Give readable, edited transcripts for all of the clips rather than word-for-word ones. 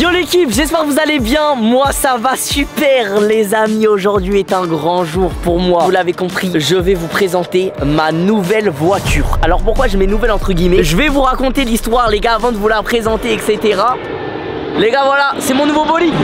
Yo l'équipe, j'espère que vous allez bien. Moi ça va super les amis. Aujourd'hui est un grand jour pour moi. Vous l'avez compris, je vais vous présenter ma nouvelle voiture. Alors pourquoi je mets nouvelle entre guillemets? Je vais vous raconter l'histoire les gars avant de vous la présenter etc. Les gars voilà, c'est mon nouveau bolide.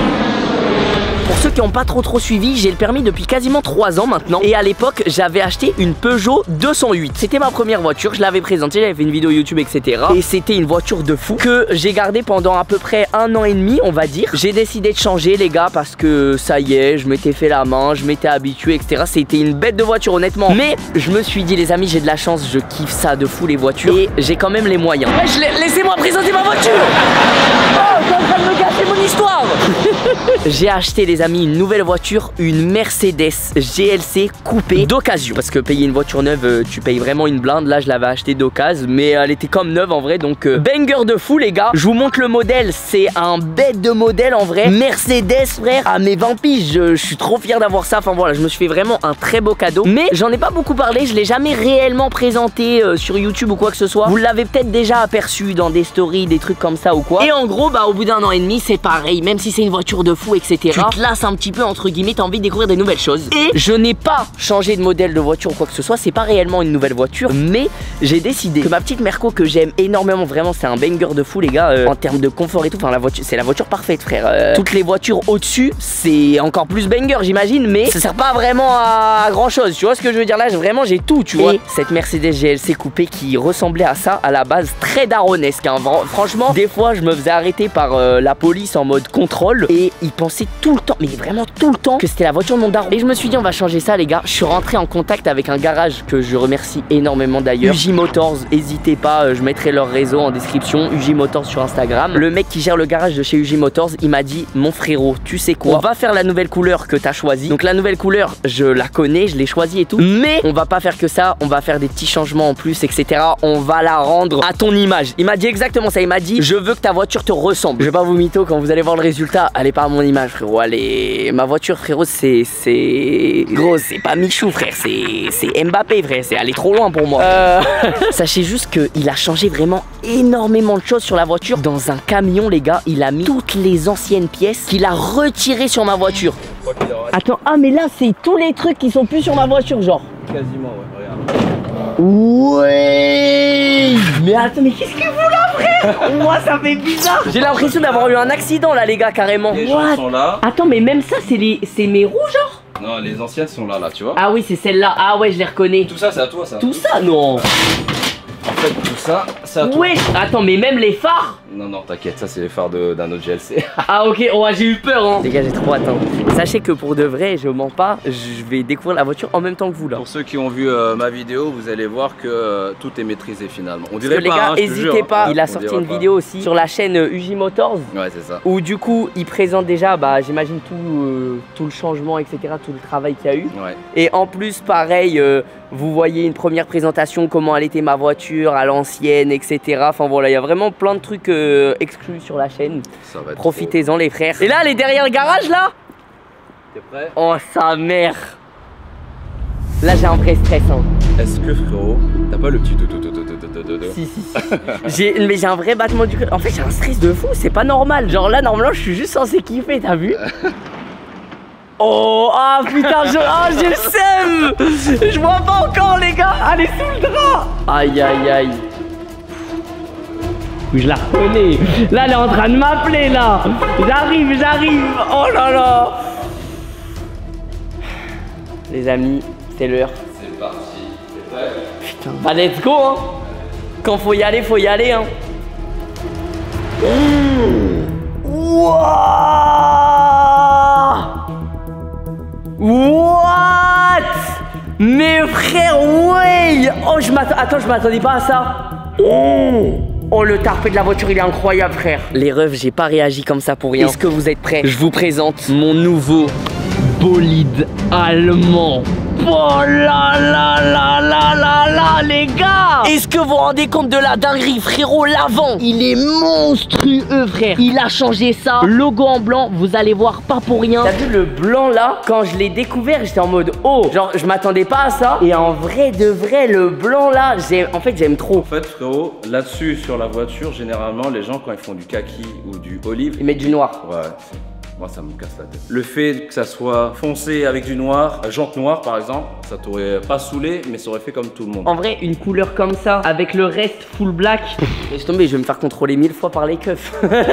Pour ceux qui n'ont pas trop suivi, j'ai le permis depuis quasiment 3 ans maintenant. Et à l'époque, j'avais acheté une Peugeot 208. C'était ma première voiture, je l'avais présentée, j'avais fait une vidéo YouTube, etc. Et c'était une voiture de fou que j'ai gardée pendant à peu près 1 an et demi, on va dire. J'ai décidé de changer les gars parce que ça y est, je m'étais fait la main, je m'étais habitué, etc. C'était une bête de voiture honnêtement. Mais je me suis dit les amis, j'ai de la chance, je kiffe ça de fou les voitures. Et j'ai quand même les moyens. Laissez-moi présenter ma voiture. Oh, t'es en train de me gâcher mon histoire. J'ai acheté les amis une nouvelle voiture, une Mercedes GLC coupée d'occasion. Parce que payer une voiture neuve, tu payes vraiment une blinde. Là je l'avais acheté d'occasion, mais elle était comme neuve en vrai. Donc banger de fou les gars. Je vous montre le modèle, c'est un bête de modèle en vrai. Mercedes frère, à mes 20 piges, je suis trop fier d'avoir ça. Enfin voilà, je me suis fait vraiment un très beau cadeau. Mais j'en ai pas beaucoup parlé, je l'ai jamais réellement présenté sur YouTube ou quoi que ce soit. Vous l'avez peut-être déjà aperçu dans des stories, des trucs comme ça ou quoi. Et en gros bah au bout d'1 an et demi c'est pareil. Même si c'est une voiture de fou etc, tu te lasses un petit peu entre guillemets, t'as envie de découvrir des nouvelles choses. Et je n'ai pas changé de modèle de voiture ou quoi que ce soit, c'est pas réellement une nouvelle voiture, mais j'ai décidé que ma petite Merco que j'aime énormément, vraiment c'est un banger de fou les gars, en termes de confort et tout, enfin la voiture, c'est la voiture parfaite frère. Toutes les voitures au-dessus, c'est encore plus banger j'imagine, mais ça sert pas vraiment à grand chose, tu vois ce que je veux dire là, vraiment j'ai tout, tu vois. Et cette Mercedes GLC coupée qui ressemblait à ça à la base, très daronesque hein. Franchement, des fois je me faisais arrêter par la police en mode contrôle et ils pensaient tout le temps, mais vraiment tout le temps, que c'était la voiture de mon daron. Et je me suis dit on va changer ça les gars. Je suis rentré en contact avec un garage que je remercie énormément d'ailleurs, UJ Motors, n'hésitez pas, je mettrai leur réseau en description, UJ Motors sur Instagram. Le mec qui gère le garage de chez UJ Motors, il m'a dit mon frérot, tu sais quoi, on va faire la nouvelle couleur que t'as choisie. Donc la nouvelle couleur, je la connais, je l'ai choisie et tout, mais on va pas faire que ça, on va faire des petits changements en plus etc. On va la rendre à ton image. Il m'a dit exactement ça, il m'a dit je veux que ta voiture te ressemble. Je vais pas vous mytho, quand vous allez voir le résultat, elle est pas à mon image frérot, elle est... ma voiture frérot c'est gros, c'est pas Michou frère, c'est Mbappé frère, c'est aller trop loin pour moi. Sachez juste qu'il a changé vraiment énormément de choses sur la voiture. Dans un camion les gars, il a mis toutes les anciennes pièces qu'il a retirées sur ma voiture. Attends, ah mais là c'est tous les trucs qui sont plus sur ma voiture genre. Quasiment ouais, regarde. Ouais. Mais attends, mais qu'est-ce que vous là frère? Moi ça fait bizarre. J'ai l'impression d'avoir eu un accident là les gars carrément. Les gens sont là. Attends mais même ça c'est mes roues genre. Non les anciennes sont là tu vois. Ah oui c'est celle-là, ah ouais je les reconnais. Tout ça c'est à toi ça. Tout ça non. En fait tout ça c'est à toi. Ouais, attends mais même les phares. Non t'inquiète, ça c'est les phares d'un autre GLC. Ah ok, oh j'ai eu peur hein. Les gars j'ai trop hâte hein. Sachez que pour de vrai, je mens pas, je vais découvrir la voiture en même temps que vous là. Pour ceux qui ont vu ma vidéo, vous allez voir que tout est maîtrisé finalement. On dirait pas les gars, n'hésitez pas, il a sorti une vidéo aussi sur la chaîne UJ Motors. Ouais c'est ça. Où du coup il présente déjà, bah j'imagine tout le changement etc, tout le travail qu'il y a eu. Ouais. Et en plus pareil, vous voyez une première présentation, comment elle était ma voiture à l'ancienne etc. Enfin voilà, il y a vraiment plein de trucs exclus sur la chaîne. Profitez-en les frères. Et là elle est derrière le garage là. T'es prêt? Oh sa mère. Là j'ai un vrai stress hein. Est-ce que frérot, t'as pas le petit Si. Mais j'ai un vrai battement du cœur. En fait j'ai un stress de fou, c'est pas normal. Genre là normalement je suis juste censé kiffer, t'as vu? Oh, ah putain, je le sème. Je vois pas encore les gars. Allez sous le drap. Aïe aïe aïe. Je la reconnais. Là elle est en train de m'appeler là. J'arrive. Oh là là. Les amis, c'est l'heure. C'est parti. T'es prêt? Putain, bah let's go hein. Quand faut y aller hein. What? Mais frère, ouais. Oh je m'attendais pas à ça. Oh le tarpé de la voiture il est incroyable frère. Les refs j'ai pas réagi comme ça pour rien. Est-ce que vous êtes prêts? Je vous présente mon nouveau bolide allemand. Oh là là là là là là les gars. Est-ce que vous vous rendez compte de la dinguerie frérot? L'avant il est monstrueux frère. Il a changé ça. Logo en blanc, vous allez voir pas pour rien. T'as vu le blanc là? Quand je l'ai découvert j'étais en mode oh, genre je m'attendais pas à ça. Et en vrai de vrai le blanc là, en fait j'aime trop. En fait frérot, là-dessus sur la voiture, généralement les gens quand ils font du kaki ou du olive, Ils mettent du noir. ouais, moi ça me casse la tête. Le fait que ça soit foncé avec du noir, jante noire par exemple, ça t'aurait pas saoulé mais ça aurait fait comme tout le monde. En vrai, une couleur comme ça, avec le reste full black, laisse tomber, je vais me faire contrôler 1000 fois par les keufs.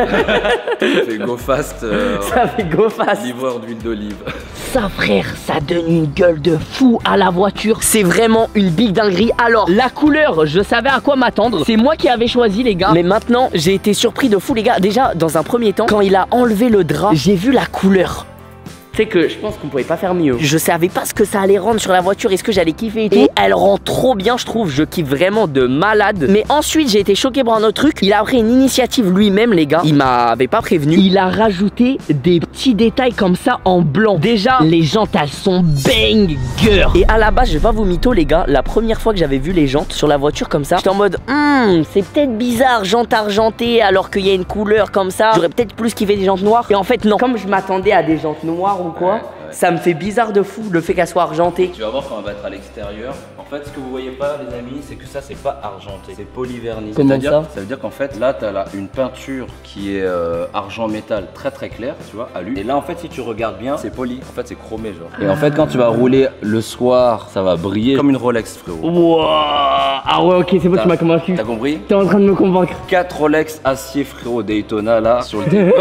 Ça fait go fast, Ça fait go fast. livreur d'huile d'olive. Ça frère, ça donne une gueule de fou à la voiture. C'est vraiment une big dinguerie. Alors, la couleur, je savais à quoi m'attendre. C'est moi qui avais choisi les gars. Mais maintenant, j'ai été surpris de fou les gars. Déjà, dans un premier temps, quand il a enlevé le drap, j'ai vu la couleur. C'est que je pense qu'on pouvait pas faire mieux. Je savais pas ce que ça allait rendre sur la voiture, est-ce que j'allais kiffer et tout. Et elle rend trop bien, je trouve. Je kiffe vraiment de malade. Mais ensuite, j'ai été choqué par un autre truc. Il a pris une initiative lui-même, les gars. Il m'avait pas prévenu. Il a rajouté des petits détails comme ça en blanc. Déjà, les jantes, elles sont banger. Et à la base, je vais pas vous mytho, les gars. La première fois que j'avais vu les jantes sur la voiture comme ça, j'étais en mode, c'est peut-être bizarre, jantes argentées, alors qu'il y a une couleur comme ça. J'aurais peut-être plus kiffé des jantes noires. Et en fait, non. Comme je m'attendais à des jantes noires ou quoi, ça me fait bizarre de fou le fait qu'elle soit argentée. Tu vas voir quand on va être à l'extérieur. En fait, ce que vous voyez pas, les amis, c'est que ça, c'est pas argenté, c'est polyvernis. Comment ça? Ça veut dire qu'en fait, là, tu as là une peinture qui est argent métal très très clair, tu vois, alu. Et là, en fait, si tu regardes bien, c'est poli. En fait, c'est chromé, genre. Et en fait, quand tu vas rouler le soir, ça va briller comme une Rolex, frérot. Wow. Ah ouais, ok, c'est bon, tu m'as convaincu. T'as compris? T'es en train de me convaincre. 4 Rolex acier, frérot, Daytona là sur le dé.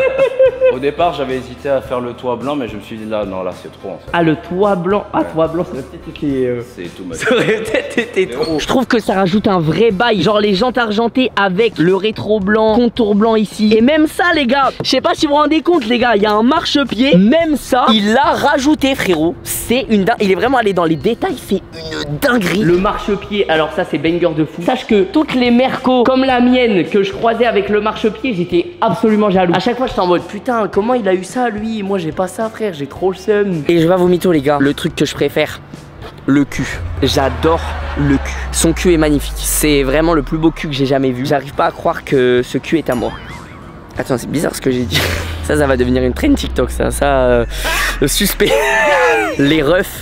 Au départ, j'avais hésité à faire le toit blanc, mais je me suis dit là, non, là, c'est trop en fait. Ah, le toit blanc. Ah, toit blanc, ça aurait peut-être été. C'est tout mal. Ça aurait peut-être été trop. Je trouve que ça rajoute un vrai bail. Genre les jantes argentées avec le rétro blanc, contour blanc ici. Et même ça, les gars, je sais pas si vous vous rendez compte, les gars, il y a un marchepied. Même ça, il l'a rajouté, frérot. C'est une dingue. Il est vraiment allé dans les détails. C'est une dinguerie. Le marchepied, alors ça, c'est banger de fou. Sache que toutes les Mercos, comme la mienne, que je croisais avec le marchepied, j'étais absolument jaloux. À chaque fois, j'étais en mode putain, comment il a eu ça, lui? Moi, j'ai pas ça, frère. J'ai trop le seum. Et je vais vous mytho, les gars. Le truc que je préfère, le cul. J'adore le cul. Son cul est magnifique. C'est vraiment le plus beau cul que j'ai jamais vu. J'arrive pas à croire que ce cul est à moi. Attends, c'est bizarre ce que j'ai dit. Ça va devenir une trend TikTok, ça. Suspect. Les refs.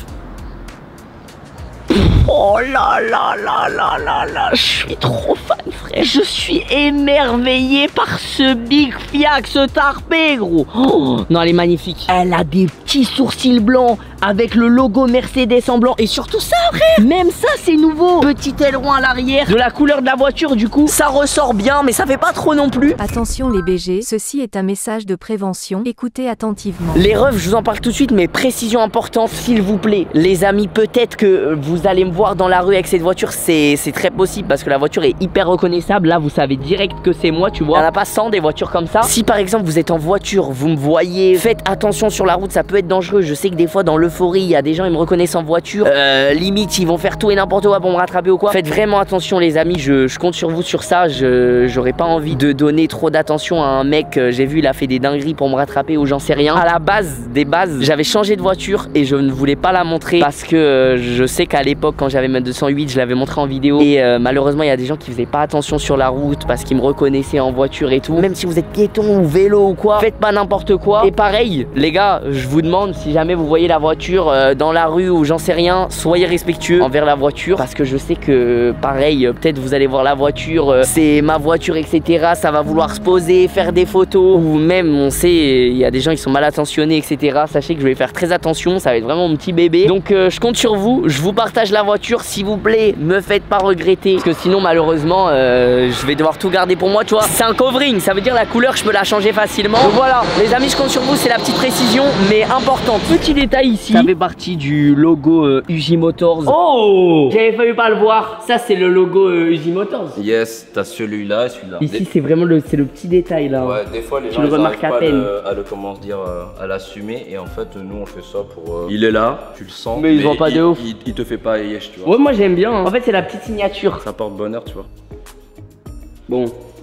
Oh là là là là là là, je suis trop fan frère. Je suis émerveillé par ce Big Fiac, ce tarpé gros. Oh, non, elle est magnifique. Elle a des petits sourcils blancs avec le logo Mercedes en blanc. Et surtout ça frère, même ça c'est nouveau. Petit aileron à l'arrière, de la couleur de la voiture du coup. Ça ressort bien mais ça fait pas trop non plus. Attention les BG, ceci est un message de prévention, écoutez attentivement. Les refs, je vous en parle tout de suite, mais précision importante s'il vous plaît. Les amis, peut-être que vous allez me voir dans la rue avec cette voiture, c'est très possible parce que la voiture est hyper reconnaissable. Là vous savez direct que c'est moi, tu vois. Il n'y en a pas 100 des voitures comme ça. Si par exemple vous êtes en voiture, vous me voyez, faites attention sur la route, ça peut être dangereux. Je sais que des fois dans l'euphorie, il y a des gens, ils me reconnaissent en voiture, limite ils vont faire tout et n'importe quoi pour me rattraper ou quoi. Faites vraiment attention les amis, je compte sur vous sur ça. J'aurais pas envie de donner trop d'attention à un mec, j'ai vu il a fait des dingueries pour me rattraper ou j'en sais rien. À la base des bases, j'avais changé de voiture et je ne voulais pas la montrer parce que je sais qu'à l'époque quand j'avais ma 208, je l'avais montré en vidéo et malheureusement il y a des gens qui faisaient pas attention sur la route parce qu'ils me reconnaissaient en voiture et tout. Même si vous êtes piéton ou vélo ou quoi, faites pas n'importe quoi. Et pareil les gars, je vous demande si jamais vous voyez la voiture dans la rue ou j'en sais rien, soyez respectueux envers la voiture parce que je sais que pareil, peut-être vous allez voir la voiture, c'est ma voiture etc, ça va vouloir se poser, faire des photos ou même on sait, il y a des gens qui sont mal attentionnés etc. Sachez que je vais faire très attention, ça va être vraiment mon petit bébé. Donc je compte sur vous, je vous partage la voiture, s'il vous plaît, me faites pas regretter parce que sinon malheureusement je vais devoir tout garder pour moi, tu vois. C'est un covering, ça veut dire la couleur je peux la changer facilement. Donc voilà, les amis, je compte sur vous, c'est la petite précision mais importante. Petit détail ici, ça fait partie du logo UJ Motors. Oh, j'avais failli pas le voir. Ça c'est le logo UJ Motors. Yes, t'as celui-là et celui-là. Ici c'est vraiment le petit détail là. Ouais, des fois les gens le ils remarques arrivent à pas peine. à le comment se dire, à l'assumer et en fait nous on fait ça pour. Il est là, tu le sens. Mais ils ont pas de ouf. Il te fait pas yesh, tu vois. Ouais, moi j'aime bien. En fait c'est la petite signature. Ça porte bonheur, tu vois. Bon.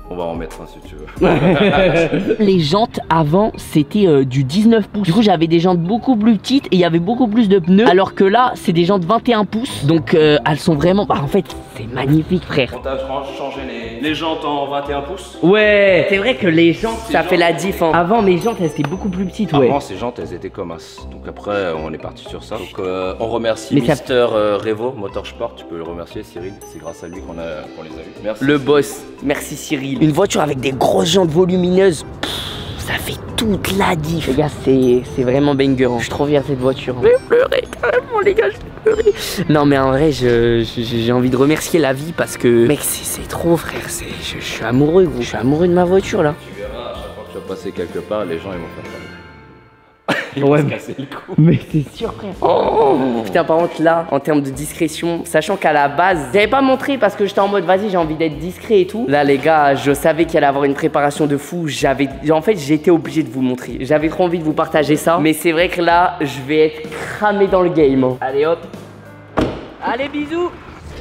On va en mettre un si tu veux. Les jantes avant c'était du 19 pouces. Du coup j'avais des jantes beaucoup plus petites et il y avait beaucoup plus de pneus. Alors que là c'est des jantes 21 pouces. Donc elles sont vraiment... Bah en fait c'est magnifique frère. On t'a changé les jantes en 21 pouces. Ouais. C'est vrai que les jantes ça fait la diff hein. Avant mes jantes elles étaient beaucoup plus petites ouais. Avant ces jantes elles étaient comme as. Donc après on est parti sur ça. Donc on remercie Mais Mister Revo Motorsport. Tu peux le remercier Cyril. C'est grâce à lui qu'on les a eu. Merci. Le boss. Merci Cyril. Une voiture avec des grosses jantes volumineuses. Ça fait toute la diff. Les gars, c'est vraiment banger. Hein. Je suis trop fier de cette voiture. Hein. Je vais pleurer carrément, les gars, je vais pleurer. Non, mais en vrai, j'ai envie de remercier la vie parce que, mec, c'est trop, frère. Je suis amoureux, gros. Je suis amoureux de ma voiture là. Tu verras, à chaque fois que tu vas passer quelque part, les gens ils vont faire ça. Ouais, mais c'est sûr, frère. Oh. Putain, par contre, là, en termes de discrétion, sachant qu'à la base, j'avais pas montré parce que j'étais en mode vas-y, j'ai envie d'être discret et tout. Là, les gars, je savais qu'il allait avoir une préparation de fou. En fait, j'étais obligé de vous montrer. J'avais trop envie de vous partager ça. Mais c'est vrai que là, je vais être cramé dans le game. Hein. Allez, hop. Allez, bisous.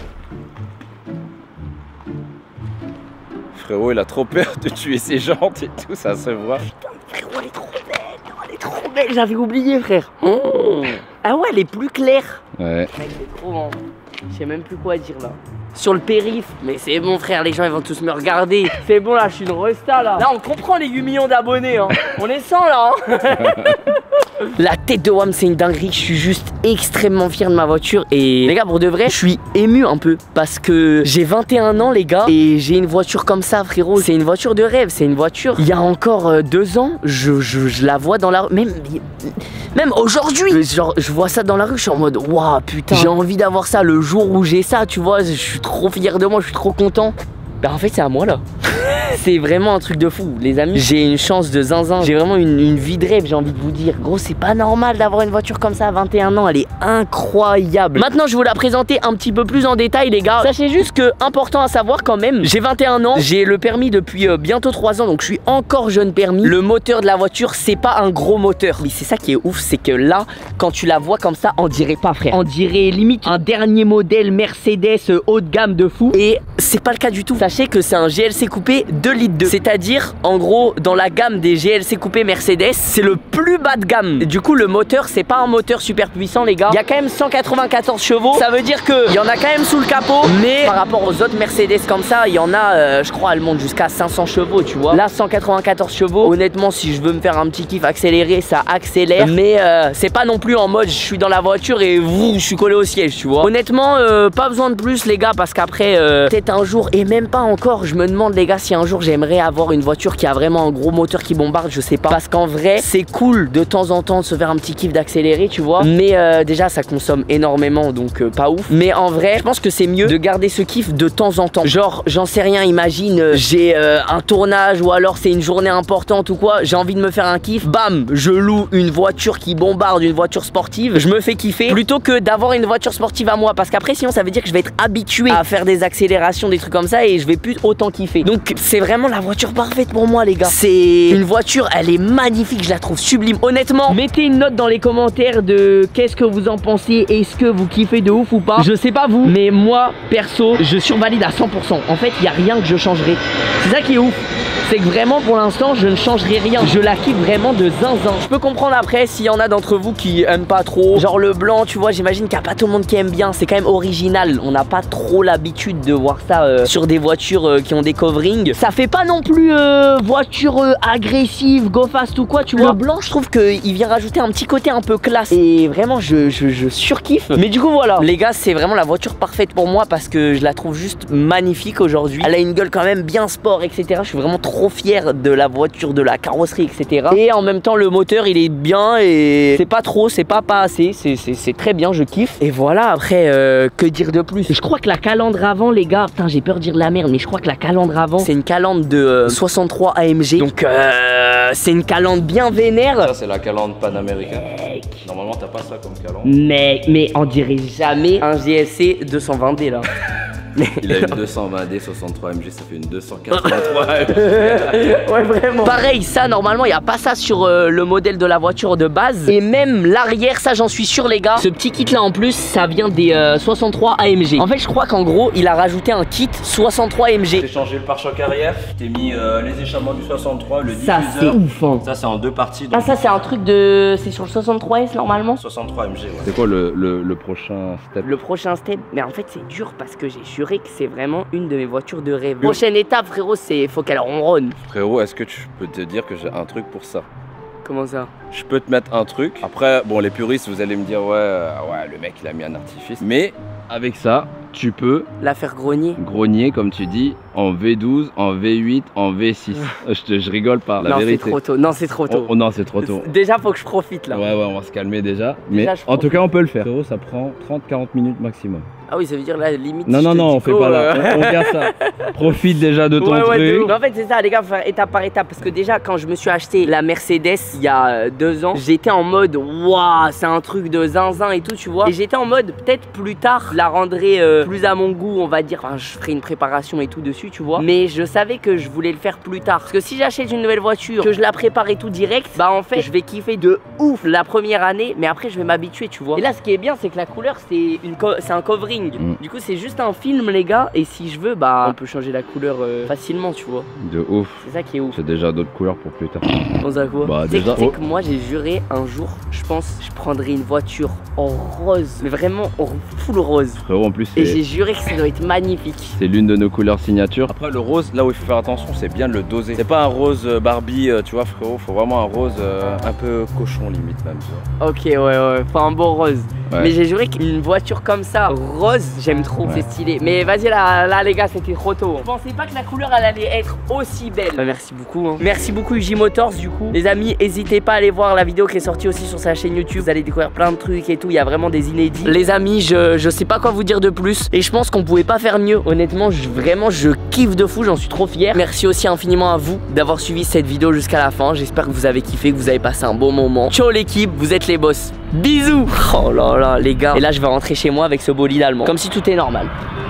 Frérot, il a trop peur de tuer ses jantes et tout, ça se voit. Putain, frérot, elle est trop belle. Elle est trop belle, j'avais oublié, frère. Oh. Ah ouais, elle est plus claire. Ouais. Mec, c'est trop bon. Je sais même plus quoi dire là. Sur le périph', mais c'est bon frère, les gens ils vont tous me regarder. C'est bon là, je suis une resta là. Là on comprend les 8 millions d'abonnés hein. On est 100 là hein. La tête de WAM c'est une dinguerie, je suis juste extrêmement fier de ma voiture. Et les gars pour de vrai, je suis ému un peu. Parce que j'ai 21 ans les gars. Et j'ai une voiture comme ça frérot. C'est une voiture de rêve, c'est une voiture. Il y a encore 2 ans, je la vois dans la rue. Même aujourd'hui, genre je vois ça dans la rue, je suis en mode waouh putain, j'ai envie d'avoir ça le jour où j'ai ça, tu vois, je suis trop fier de moi, je suis trop content. Bah en fait c'est à moi là. C'est vraiment un truc de fou les amis. J'ai une chance de zinzin. J'ai vraiment une vie de rêve, j'ai envie de vous dire. Gros c'est pas normal d'avoir une voiture comme ça à 21 ans. Elle est incroyable. Maintenant je vais vous la présenter un petit peu plus en détail les gars. Sachez juste que important à savoir quand même, j'ai 21 ans. J'ai le permis depuis bientôt 3 ans. Donc je suis encore jeune permis. Le moteur de la voiture c'est pas un gros moteur. Mais c'est ça qui est ouf. C'est que là quand tu la vois comme ça on dirait pas frère. On dirait limite un dernier modèle Mercedes haut de gamme de fou. Et c'est pas le cas du tout. Sachez que c'est un GLC coupé 2 litres 2. C'est-à-dire, en gros, dans la gamme des GLC coupés Mercedes, c'est le plus bas de gamme. Et du coup, le moteur, c'est pas un moteur super puissant, les gars. Il y a quand même 194 chevaux. Ça veut dire qu'il y en a quand même sous le capot. Mais par rapport aux autres Mercedes comme ça, il y en a, je crois, elles montent jusqu'à 500 chevaux, tu vois. Là, 194 chevaux. Honnêtement, si je veux me faire un petit kiff accéléré, ça accélère. Mais c'est pas non plus en mode, je suis dans la voiture et je suis collé au siège, tu vois. Honnêtement, pas besoin de plus, les gars, parce qu'après, peut-être un jour, et même pas encore, je me demande, les gars, si un jour j'aimerais avoir une voiture qui a vraiment un gros moteur qui bombarde, je sais pas. Parce qu'en vrai, c'est cool de temps en temps de se faire un petit kiff d'accélérer, tu vois. Mais déjà, ça consomme énormément, donc pas ouf. Mais en vrai, je pense que c'est mieux de garder ce kiff de temps en temps. Genre, j'en sais rien, imagine, j'ai un tournage ou alors c'est une journée importante ou quoi, j'ai envie de me faire un kiff, bam, je loue une voiture qui bombarde, une voiture sportive, je me fais kiffer plutôt que d'avoir une voiture sportive à moi. Parce qu'après, sinon, ça veut dire que je vais être habitué à faire des accélérations, des trucs comme ça et je vais plus autant kiffer. Donc, c'est vraiment la voiture parfaite pour moi les gars. C'est une voiture, elle est magnifique, je la trouve sublime. Honnêtement, mettez une note dans les commentaires de qu'est-ce que vous en pensez, est-ce que vous kiffez de ouf ou pas. Je sais pas vous, mais moi perso, je survalide à 100%. En fait, il y a rien que je changerai. C'est ça qui est ouf. C'est que vraiment pour l'instant je ne changerai rien. Je la kiffe vraiment de zinzin. Je peux comprendre après s'il y en a d'entre vous qui aiment pas trop. Genre le blanc, tu vois, j'imagine qu'il n'y a pas tout le monde qui aime bien. C'est quand même original. On n'a pas trop l'habitude de voir ça sur des voitures qui ont des coverings. Ça fait pas non plus voiture agressive, go fast ou quoi, tu vois. Le blanc, je trouve qu'il vient rajouter un petit côté un peu classe. Et vraiment je surkiffe. Mais du coup voilà, les gars, c'est vraiment la voiture parfaite pour moi parce que je la trouve juste magnifique aujourd'hui. Elle a une gueule quand même bien sport, etc. Je suis vraiment trop fier de la voiture, de la carrosserie, etc. Et en même temps le moteur il est bien et c'est pas trop, c'est pas assez, c'est très bien, je kiffe. Et voilà, après que dire de plus. Je crois que la calandre avant les gars, putain j'ai peur de dire de la merde, mais je crois que la calandre avant c'est une calandre de 63 AMG. Donc c'est une calandre bien vénère. Ça c'est la calandre panaméricaine. Normalement t'as pas ça comme calandre. Mais on dirait jamais un GLC 220D là. Il a une 220D 63 MG, ça fait une 283 MG. Ouais, vraiment. Pareil, ça, normalement, il n'y a pas ça sur le modèle de la voiture de base. Et même l'arrière, ça, j'en suis sûr, les gars. Ce petit kit-là, en plus, ça vient des 63 AMG. En fait, je crois qu'en gros, il a rajouté un kit 63 AMG. J'ai changé le pare-choc arrière, j'ai mis les échappements du 63, le ça, diffuseur. c'est ouf, hein. Ça, c'est en 2 parties. Ah, ça, c'est un truc de. C'est sur le 63S, normalement. 63 MG, ouais. C'est quoi le prochain step? Le prochain step, mais en fait c'est dur parce que j'ai juré que c'est vraiment une de mes voitures de rêve. Prochaine étape, frérot, c'est faut qu'elle ronronne. Frérot, est-ce que tu peux te dire que j'ai un truc pour ça? Comment ça? Je peux te mettre un truc. Après, bon, les puristes, vous allez me dire, ouais, le mec il a mis un artifice. Mais avec ça, tu peux la faire grogner, comme tu dis, en V12, en V8, en V6. Je rigole pas, la vérité. Non, c'est trop tôt. Non, c'est trop tôt. Oh, non, c'est trop tôt. Déjà, faut que je profite là. Ouais, on va se calmer déjà. Mais en tout cas, on peut le faire. Frérot, ça prend 30-40 minutes maximum. Ah oui, ça veut dire la limite. Non, on fait pas là. On garde ça. Profite déjà de ton truc. Mais en fait, c'est ça, les gars, faut faire étape par étape. Parce que déjà, quand je me suis acheté la Mercedes il y a 2 ans, j'étais en mode waouh, c'est un truc de zinzin et tout, tu vois. Et j'étais en mode peut-être plus tard, je la rendrai plus à mon goût, on va dire. Enfin, je ferai une préparation et tout dessus, tu vois. Mais je savais que je voulais le faire plus tard. Parce que si j'achète une nouvelle voiture, que je la prépare et tout direct, bah en fait, je vais kiffer de ouf la première année, mais après, je vais m'habituer, tu vois. Et là, ce qui est bien, c'est que la couleur, c'est un covering. Du coup, c'est juste un film, les gars. Et si je veux, bah on peut changer la couleur facilement, tu vois. De ouf. C'est ça qui est ouf. C'est déjà d'autres couleurs pour plus tard. On sait quoi? Bah, déjà. Tu sais que moi, j'ai juré un jour, je pense, je prendrais une voiture en rose, mais vraiment en full rose. Frérot, en plus, et j'ai juré que ça doit être magnifique. C'est l'une de nos couleurs signature. Après, le rose, là où il faut faire attention, c'est bien de le doser. C'est pas un rose Barbie, tu vois, frérot. Faut vraiment un rose un peu cochon, limite même, tu vois. Ok, ouais, faut un beau rose. Ouais. Mais j'ai juré qu'une voiture comme ça, rose, j'aime trop, c'est stylé. Mais vas-y, là, les gars, c'était trop tôt. Je pensais pas que la couleur, elle allait être aussi belle. Bah, merci beaucoup. Hein. Merci beaucoup, UJ Motors, du coup. Les amis, n'hésitez pas à aller voir la vidéo qui est sortie aussi sur sa chaîne YouTube. Vous allez découvrir plein de trucs et tout. Il y a vraiment des inédits. Les amis, je sais pas quoi vous dire de plus. Et je pense qu'on pouvait pas faire mieux. Honnêtement, vraiment, je kiffe de fou. J'en suis trop fier. Merci aussi infiniment à vous d'avoir suivi cette vidéo jusqu'à la fin. J'espère que vous avez kiffé, que vous avez passé un bon moment. Ciao l'équipe, vous êtes les boss. Bisous. Oh là là, les gars. Et là, je vais rentrer chez moi avec ce bolide allemand. Comme si tout est normal.